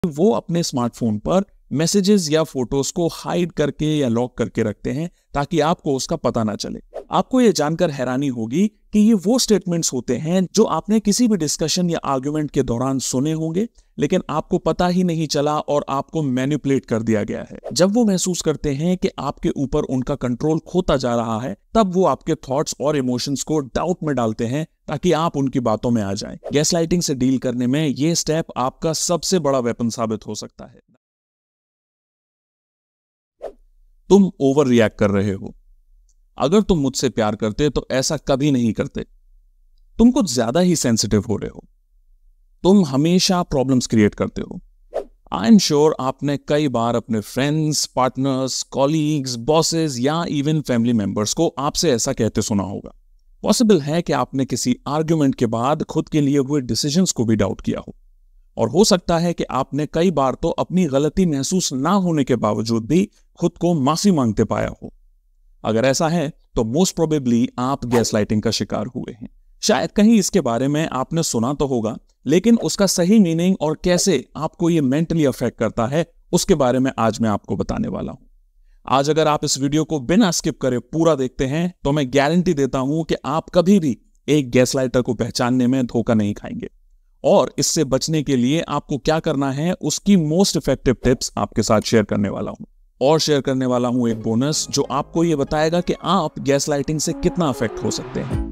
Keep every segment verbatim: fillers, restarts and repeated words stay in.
वो अपने स्मार्टफोन पर मैसेजेस या फोटोज को हाइड करके या लॉक करके रखते हैं ताकि आपको उसका पता ना चले। आपको ये जानकर हैरानी होगी कि ये वो स्टेटमेंट्स होते हैं जो आपने किसी भी डिस्कशन या आर्गुमेंट के दौरान सुने होंगे, लेकिन आपको पता ही नहीं चला और आपको मैनिपुलेट कर दिया गया है। जब वो महसूस करते हैं कि आपके ऊपर उनका कंट्रोल खोता जा रहा है, तब वो आपके थॉट्स और इमोशंस को डाउट में डालते हैं ताकि आप उनकी बातों में आ जाएं। गैसलाइटिंग से डील करने में ये स्टेप आपका सबसे बड़ा वेपन साबित हो सकता है। तुम ओवर रिएक्ट कर रहे हो। अगर तुम मुझसे प्यार करते तो ऐसा कभी नहीं करते। तुम कुछ ज्यादा ही सेंसिटिव हो रहे हो। तुम हमेशा प्रॉब्लम्स क्रिएट करते हो। आई एम श्योर आपने कई बार अपने फ्रेंड्स, पार्टनर्स, कॉलीग्स, बॉसेस या इवन फैमिली मेंबर्स को आपसे ऐसा कहते सुना होगा। पॉसिबल है कि आपने किसी आर्ग्यूमेंट के बाद खुद के लिए हुए डिसीजंस को भी डाउट किया हो, और हो सकता है कि आपने कई बार तो अपनी गलती महसूस ना होने के बावजूद भी खुद को माफी मांगते पाया हो। अगर ऐसा है तो मोस्ट प्रोबेबली आप गैसलाइटिंग का शिकार हुए हैं। शायद कहीं इसके बारे में आपने सुना तो होगा, लेकिन उसका सही मीनिंग और कैसे आपको ये मेंटली अफेक्ट करता है उसके बारे में आज मैं आपको बताने वाला हूं। आज अगर आप इस वीडियो को बिना स्किप करे पूरा देखते हैं तो मैं गारंटी देता हूं कि आप कभी भी एक गैसलाइटर को पहचानने में धोखा नहीं खाएंगे। और इससे बचने के लिए आपको क्या करना है उसकी मोस्ट इफेक्टिव टिप्स आपके साथ शेयर करने वाला हूं। और शेयर करने वाला हूं एक बोनस जो आपको यह बताएगा कि आप गैसलाइटिंग से कितना अफेक्ट हो सकते हैं।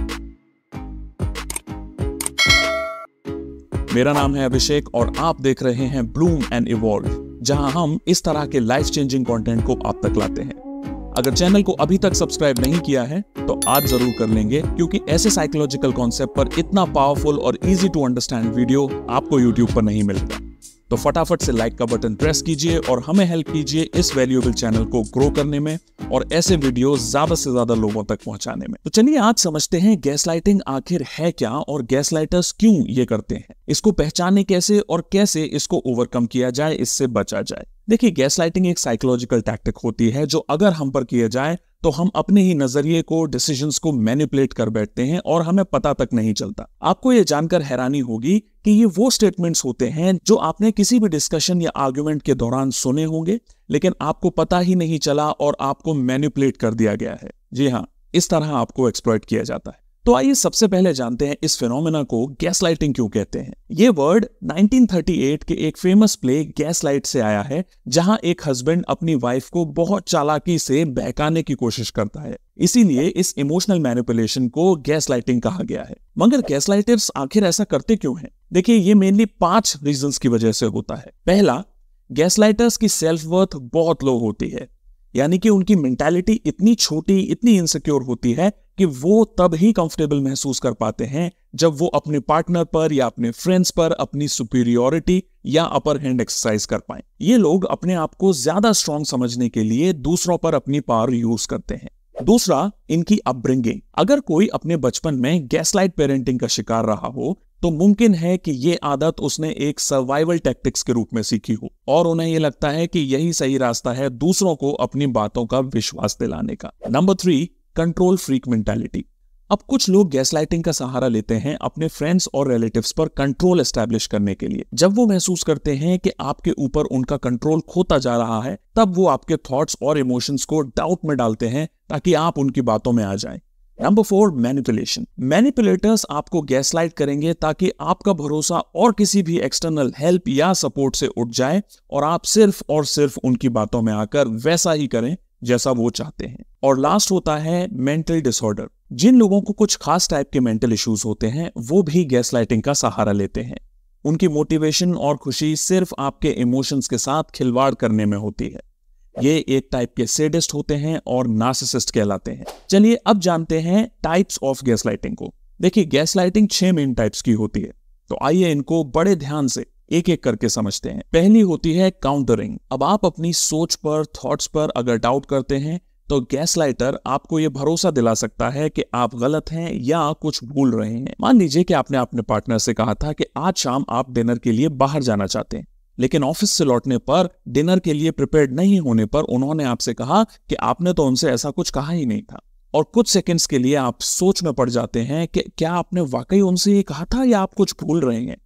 मेरा नाम है अभिषेक और आप देख रहे हैं ब्लूम एंड इवॉल्व, जहां हम इस तरह के लाइफ चेंजिंग कंटेंट को आप तक लाते हैं। अगर चैनल को अभी तक सब्सक्राइब नहीं किया है तो आज जरूर कर लेंगे, क्योंकि ऐसे साइकोलॉजिकल कॉन्सेप्ट पर इतना पावरफुल और इजी टू अंडरस्टैंड वीडियो आपको यूट्यूब पर नहीं मिलता। तो फटाफट से लाइक का बटन प्रेस कीजिए और हमें हेल्प कीजिए इस वैल्यूएबल चैनल को ग्रो करने में और ऐसे वीडियो ज्यादा से ज्यादा लोगों तक पहुंचाने में। तो चलिए आज समझते हैं गैसलाइटिंग आखिर है क्या और गैसलाइटर्स क्यों ये करते हैं, इसको पहचाने कैसे और कैसे इसको ओवरकम किया जाए, इससे बचा जाए। देखिए, गैसलाइटिंग एक साइकोलॉजिकल टैक्टिक होती है जो अगर हम पर किए जाए तो हम अपने ही नजरिए को, डिसीजंस को मैनिपुलेट कर बैठते हैं और हमें पता तक नहीं चलता। आपको यह जानकर हैरानी होगी कि ये वो स्टेटमेंट्स होते हैं जो आपने किसी भी डिस्कशन या आर्गुमेंट के दौरान सुने होंगे, लेकिन आपको पता ही नहीं चला और आपको मैनिपुलेट कर दिया गया है। जी हाँ, इस तरह आपको एक्सप्लॉइट किया जाता है। तो आइए सबसे पहले जानते हैं इस फिनोमेना को गैसलाइटिंग क्यों कहते हैं। ये वर्ड नाइनटीन थर्टी एट के एक फेमस प्ले गैसलाइट से आया है, जहां एक हस्बैंड अपनी वाइफ को बहुत चालाकी से बहकाने की कोशिश करता है। इसीलिए इस इमोशनल मैनिपुलेशन को गैसलाइटिंग कहा गया है। मगर गैसलाइटर्स आखिर ऐसा करते क्यों हैं? देखिए, ये मेनली पांच रीजंस की वजह से होता है। पहला, गैसलाइटर्स की सेल्फ वर्थ बहुत लो होती है, यानी कि उनकी मेंटालिटी इतनी छोटी, इतनी इनसिक्योर होती है कि वो तब ही कंफर्टेबल महसूस कर पाते हैं जब वो अपने पार्टनर पर या अपने फ्रेंड्स पर अपनी सुपीरियरिटी या अपर हैंड एक्सरसाइज कर पाएं। ये लोग अपने आप को ज्यादा स्ट्रॉन्ग समझने के लिए दूसरों पर अपनी पावर यूज करते हैं। दूसरा, इनकी अपब्रिंगिंग। अगर कोई अपने बचपन में गैसलाइट पेरेंटिंग का शिकार रहा हो तो मुमकिन है कि ये आदत उसने एक सर्वाइवल टैक्टिक्स के रूप में सीखी हो और उन्हें ये लगता है कि यही सही रास्ता है दूसरों को अपनी बातों का विश्वास दिलाने का। Number three, control freak mentality. अब कुछ लोग गैसलाइटिंग का सहारा लेते हैं अपने फ्रेंड्स और रिलेटिव्स पर कंट्रोल एस्टैब्लिश करने के लिए। जब वो महसूस करते हैं कि आपके ऊपर उनका कंट्रोल खोता जा रहा है, तब वो आपके थॉट्स और इमोशंस को डाउट में डालते हैं ताकि आप उनकी बातों में आ जाएं। Number four, manipulation. मैनिपुलेटर्स आपको गैसलाइट करेंगे ताकि आपका भरोसा और किसी भी एक्सटर्नल हेल्प या सपोर्ट से उठ जाए और आप सिर्फ और सिर्फ उनकी बातों में आकर वैसा ही करें जैसा वो चाहते हैं। और लास्ट होता है मेंटल डिसऑर्डर। जिन लोगों को कुछ खास टाइप के मेंटल इश्यूज होते हैं वो भी गैसलाइटिंग का सहारा लेते हैं। उनकी मोटिवेशन और खुशी सिर्फ आपके इमोशंस के साथ खिलवाड़ करने में होती है। ये एक टाइप के सैडिस्ट होते हैं और नार्सिसिस्ट कहलाते हैं। चलिए अब जानते हैं टाइप्स ऑफ गैसलाइटिंग को। देखिए, गैसलाइटिंग छह मेन टाइप्स की होती है, तो आइए इनको बड़े ध्यान से एक एक करके समझते हैं। पहली होती है काउंटरिंग। अब आप अपनी सोच पर, थॉट्स पर अगर डाउट करते हैं तो गैसलाइटर आपको यह भरोसा दिला सकता है कि आप गलत हैं या कुछ भूल रहे हैं। मान लीजिए कि आपने अपने पार्टनर से कहा था कि आज शाम आप डिनर के लिए बाहर जाना चाहते हैं, लेकिन ऑफिस से लौटने पर डिनर के लिए प्रिपेयर्ड नहीं होने पर उन्होंने आपसे कहा कि आपने तो उनसे ऐसा कुछ कहा ही नहीं था। और कुछ सेकंड्स के लिए आप सोच में पड़ जाते हैं कि क्या आपने वाकई उनसे ये कहा था या आप कुछ भूल रहे हैं।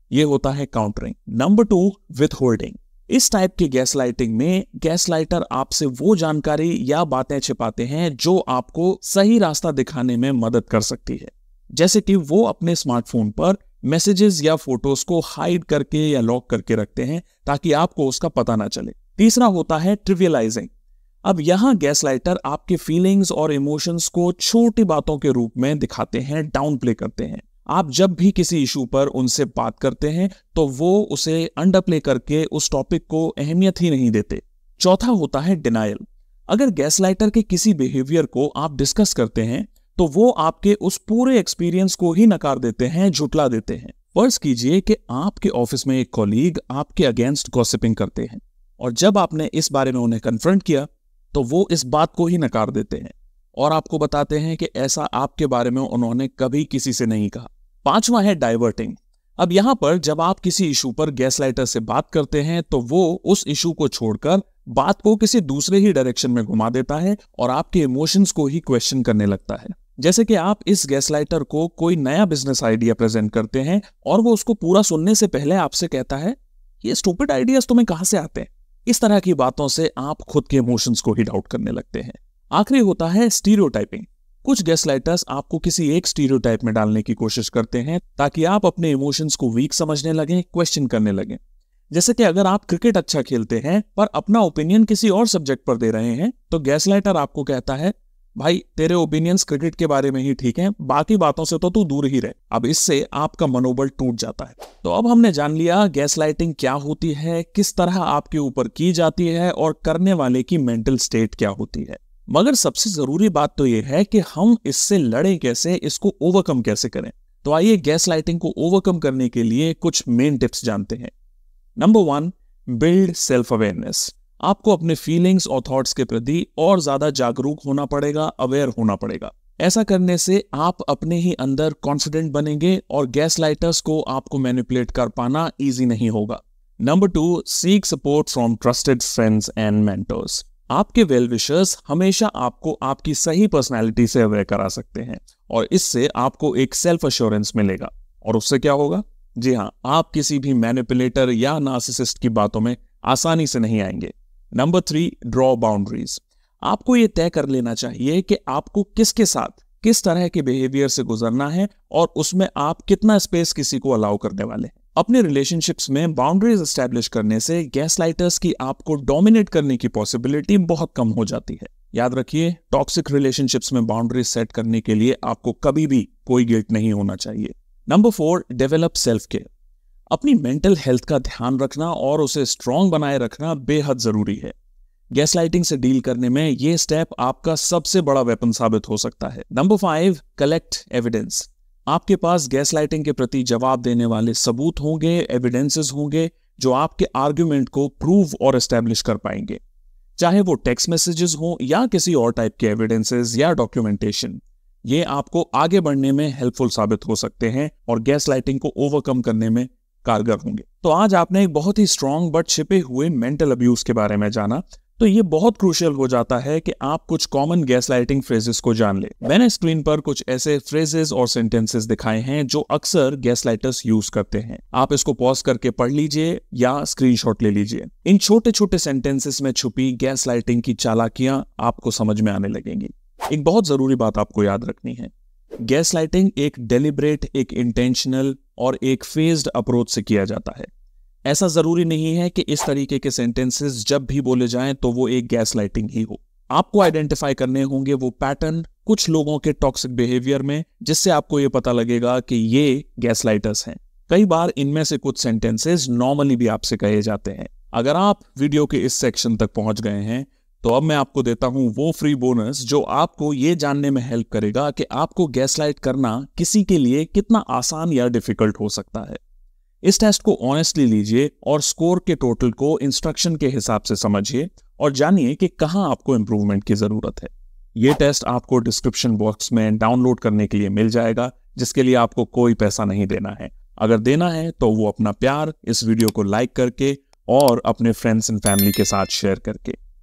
ये होता है काउंटरिंग। Number two, विथहोल्डिंग। इस टाइप के गैसलाइटिंग में गैसलाइटर आपसे वो जानकारी या बातें छिपाते हैं जो आपको सही रास्ता दिखाने में मदद कर सकती है, जैसे कि वो अपने स्मार्टफोन पर मैसेजेस या फोटोज को हाइड करके या लॉक करके रखते हैं ताकि आपको उसका पता ना चले। तीसरा होता है ट्रिवियलाइजिंग। अब यहां गैसलाइटर आपके फीलिंग्स और इमोशंस को छोटी बातों के रूप में दिखाते हैं, डाउन प्ले करते हैं। आप जब भी किसी इशू पर उनसे बात करते हैं तो वो उसे अंडर प्ले करके उस टॉपिक को अहमियत ही नहीं देते। चौथा होता है डिनायल। अगर गैसलाइटर के किसी बिहेवियर को आप डिस्कस करते हैं तो वो आपके उस पूरे एक्सपीरियंस को ही नकार देते हैं, झुटला देते हैं। फर्ज कीजिए कि आपके ऑफिस में एक कॉलीग आपके अगेंस्ट गॉसिपिंग करते हैं और जब आपने इस बारे में उन्हें कन्फ्रंट किया तो वो इस बात को ही नकार देते हैं और आपको बताते हैं कि ऐसा आपके बारे में उन्होंने कभी किसी से नहीं कहा। पांचवा है डाइवर्टिंग। अब यहां पर जब आप किसी इशू पर गैसलाइटर से बात करते हैं तो वो उस इशू को छोड़कर बात को किसी दूसरे ही डायरेक्शन में घुमा देता है और आपके इमोशंस को ही क्वेश्चन करने लगता है। जैसे कि आप इस गैसलाइटर को कोई नया बिजनेस आइडिया प्रेजेंट करते हैं और वो उसको पूरा सुनने से पहले आपसे कहता है, ये स्टूपिड आइडियाज तुम्हें कहां से आते हैं। इस तरह की बातों से आप खुद के इमोशंस को ही डाउट करने लगते हैं। आखिरी होता है स्टीरियोटाइपिंग। कुछ गैसलाइटर्स आपको किसी एक स्टीरियोटाइप में डालने की कोशिश करते हैं ताकि आप अपने इमोशंस को वीक समझने लगें, क्वेश्चन करने लगें। जैसे कि अगर आप क्रिकेट अच्छा खेलते हैं पर अपना ओपिनियन किसी और सब्जेक्ट पर दे रहे हैं तो गैसलाइटर आपको कहता है, भाई तेरे ओपिनियंस क्रिकेट के बारे में ही ठीक हैं, बाकी बातों से तो तू दूर ही रहे। अब इससे आपका मनोबल टूट जाता है। तो अब हमने जान लिया गैसलाइटिंग क्या होती है, किस तरह आपके ऊपर की जाती है और करने वाले की मेंटल स्टेट क्या होती है। मगर सबसे जरूरी बात तो यह है कि हम इससे लड़ें कैसे, इसको ओवरकम कैसे करें। तो आइए गैसलाइटिंग को ओवरकम करने के लिए कुछ मेन टिप्स जानते हैं। Number one, build self awareness. आपको अपने फीलिंग्स और थॉट्स के प्रति और ज्यादा जागरूक होना पड़ेगा, अवेयर होना पड़ेगा। ऐसा करने से आप अपने ही अंदर कॉन्फिडेंट बनेंगे और गैसलाइटर्स को आपको मैनिपुलेट कर पाना इजी नहीं होगा। Number two, seek support from trusted friends and mentors. आपके वेल विशर्स हमेशा आपको आपकी सही पर्सनैलिटी से अवेयर करा सकते हैं और इससे आपको एक सेल्फ एश्योरेंस मिलेगा। और उससे क्या होगा? जी हाँ, आप किसी भी मैनिपुलेटर या नार्सिसिस्ट की बातों में आसानी से नहीं आएंगे। Number three, draw boundaries. आपको यह तय कर लेना चाहिए कि आपको किसके साथ किस तरह के बिहेवियर से गुजरना है और उसमें आप कितना स्पेस किसी को अलाउ करने वाले हैं। अपने रिलेशनशिप्स में बाउंड्रीज एस्टैब्लिश करने से गैसलाइटर्स की आपको डोमिनेट करने की पॉसिबिलिटी बहुत कम हो जाती है। याद रखिए, टॉक्सिक रिलेशनशिप्स में बाउंड्रीज सेट करने के लिए आपको कभी भी कोई गिल्ट नहीं होना चाहिए। Number four, develop self care. अपनी मेंटल हेल्थ का ध्यान रखना और उसे स्ट्रांग बनाए रखना बेहद जरूरी है। गैसलाइटिंग से डील करने में यह स्टेप आपका सबसे बड़ा वेपन साबित हो सकता है। Number five, collect evidence. आपके पास गैसलाइटिंग के प्रति जवाब देने वाले सबूत होंगे, एविडेंसेस होंगे जो आपके आर्ग्यूमेंट को प्रूव और एस्टैब्लिश कर पाएंगे, चाहे वो टेक्स्ट मैसेजेस हो या किसी और टाइप के एविडेंसेस या डॉक्यूमेंटेशन। ये आपको आगे बढ़ने में हेल्पफुल साबित हो सकते हैं और गैसलाइटिंग को ओवरकम करने में कारगर होंगे। तो आज आपने एक बहुत ही स्ट्रांग बट छिपे हुए मेंटल अब्यूज के बारे में जाना। तो ये बहुत क्रूशियल हो जाता है कि आप कुछ कॉमन गैसलाइटिंग फ्रेजेस को जान ले। मैंने स्क्रीन पर कुछ ऐसे फ्रेजेस और सेंटेंसेस दिखाए हैं जो अक्सर गैसलाइटर्स यूज करते हैं। आप इसको पॉज करके पढ़ लीजिए या स्क्रीनशॉट ले लीजिए। इन छोटे छोटे सेंटेंसेस में छुपी गैसलाइटिंग की चालाकियां आपको समझ में आने लगेंगी। एक बहुत जरूरी बात आपको याद रखनी है, गैसलाइटिंग एक डेलिब्रेट, एक इंटेंशनल और एक फेज्ड अप्रोच से किया जाता है। ऐसा जरूरी नहीं है कि इस तरीके के सेंटेंसेस जब भी बोले जाएं तो वो एक गैसलाइटिंग ही हो। आपको आइडेंटिफाई करने होंगे वो पैटर्न कुछ लोगों के टॉक्सिक बिहेवियर में, जिससे आपको ये पता लगेगा कि ये गैसलाइटर्स हैं। कई बार इनमें से कुछ सेंटेंसेस नॉर्मली भी आपसे कहे जाते हैं। अगर आप वीडियो के इस सेक्शन तक पहुंच गए हैं तो अब मैं आपको देता हूं वो फ्री बोनस जो आपको ये जानने में हेल्प करेगा कि आपको गैसलाइट करना किसी के लिए कितना आसान या डिफिकल्ट हो सकता है। इस टेस्ट को ऑनेस्टली लीजिए और स्कोर के टोटल को इंस्ट्रक्शन के हिसाब से समझिए और जानिए कि कहां आपको इंप्रूवमेंट की जरूरत है। यह टेस्ट आपको डिस्क्रिप्शन बॉक्स में डाउनलोड करने के लिए मिल जाएगा, जिसके लिए आपको कोई पैसा नहीं देना है। अगर देना है तो वो अपना प्यार इस वीडियो को लाइक करके और अपने फ्रेंड्स एंड फैमिली के साथ शेयर करके।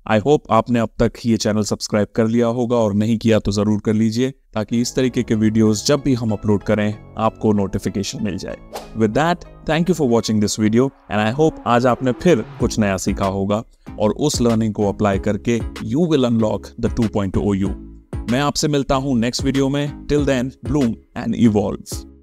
आई होप आपने अब तक ये चैनल सब्सक्राइब कर लिया होगा, और नहीं किया तो जरूर कर लीजिए, ताकि इस तरीके के वीडियोस जब भी हम अपलोड करें आपको नोटिफिकेशन मिल जाए। With that, thank you for watching this video and I hope आज आपने फिर कुछ नया सीखा होगा और उस लर्निंग को अप्लाई करके you will unlock the two point O you. मैं आपसे मिलता हूं नेक्स्ट वीडियो में। Till then, bloom and evolve.